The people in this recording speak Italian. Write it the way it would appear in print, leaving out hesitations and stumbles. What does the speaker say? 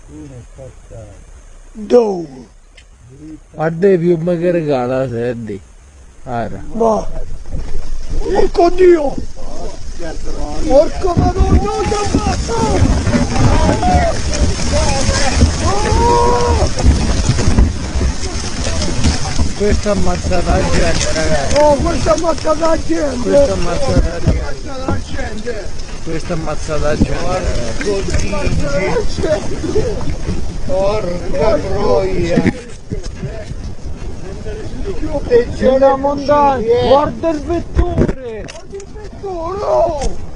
Dove? Guarda più magari cala senti. Ara. Ma porco Dio! Porco Madonna, che ammazza! Questa ammazza la gente, ragazzi. Oh, questa ammazza la gente! Questa ammazza la gente. Questa ammazza la gente. Porca troia. C'è una montagna, guarda il vettore! Guarda il vettore!